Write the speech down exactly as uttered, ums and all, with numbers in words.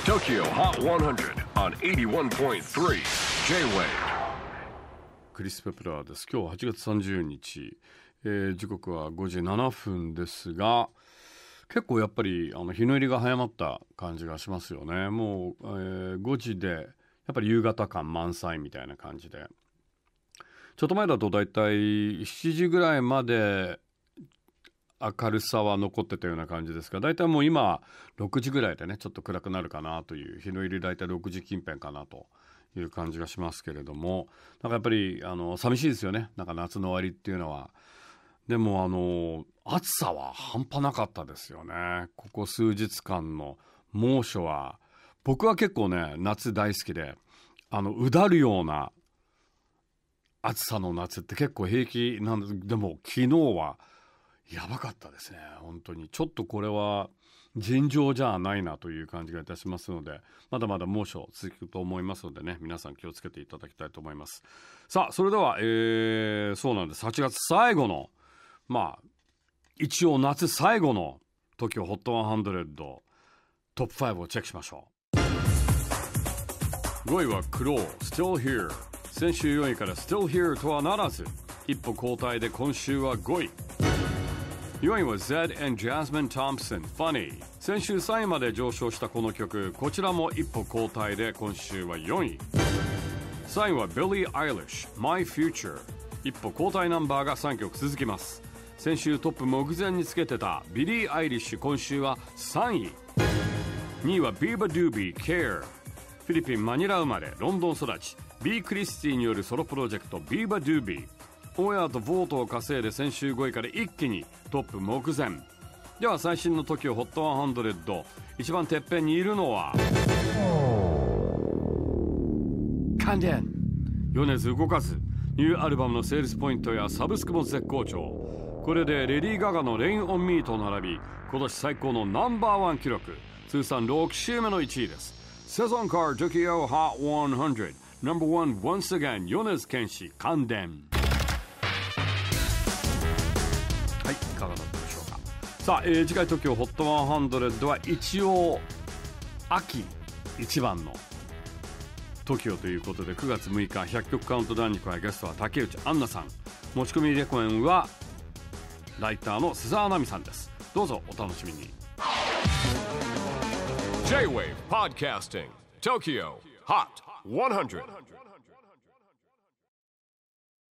Tokyo Hot one hundred on エイティワンポイントスリー J-Wave。 クリス・ペプラーです。今日はちがつさんじゅうにち、えー、時刻はごじななふんですが、結構やっぱりあの日の入りが早まった感じがしますよね。もう、えー、ごじでやっぱり夕方感満載みたいな感じで、ちょっと前だとだいたいしちじぐらいまで明るさは残ってたような感じですが、だいたいもう今ろくじぐらいでねちょっと暗くなるかなという、日の入りだいたいろくじ近辺かなという感じがしますけれども、なんかやっぱりあの寂しいですよね。なんか夏の終わりっていうのは。でもあの暑さは半端なかったですよね。ここ数日間の猛暑は、僕は結構ね夏大好きで、あのうだるような暑さの夏って結構平気なんです。でも昨日はやばかったですね。本当にちょっとこれは尋常じゃないなという感じがいたしますので、まだまだ猛暑続くと思いますのでね、皆さん気をつけていただきたいと思います。さあそれでは、えー、そうなんです。はちがつ最後の、まあ一応夏最後の TOKIO ホットひゃくトップファイブをチェックしましょう。ごいはクロー Still Here。 先週よんいから Still Here とはならず、一歩後退で今週はごい。よんいは Zed and Jasmine Thompson Funny。 先週さんいまで上昇したこの曲、こちらも一歩後退で今週はよんい。さんいは Billie Eilish My Future。 一歩後退ナンバーがさんきょく続きます。先週トップ目前につけてたビリー・アイリッシュ、今週はさんい。にいは Biba Doobie Care。 フィリピン・マニラ生まれロンドン育ち、 B クリスティによるソロプロジェクト Biba Doobie。オンエアとボートを稼いで先週ごいから一気にトップ目前。では最新の TOKIO ホットひゃく、一番てっぺんにいるのは関電。米津動かず、ニューアルバムのセールスポイントやサブスクも絶好調。これでレディー・ガガのレイン・オン・ミーと並び、今年最高のナンバーワン記録、通算ろく週目のいちいです。セゾンカー TOKIO Hot ひゃく ナンバーワン once again 米津玄師関電。はい、いかがだったでしょうか。さあ、えー、次回 TOKIO ホットひゃくは一応秋一番の TOKIO ということで、くがつむいかひゃっきょくカウントダウンに加え、ゲストは竹内杏奈さん、持ち込みレコ演はライターの須澤奈美さんです。どうぞお楽しみに。 J-Wave Podcasting TOKIO Hot ひゃく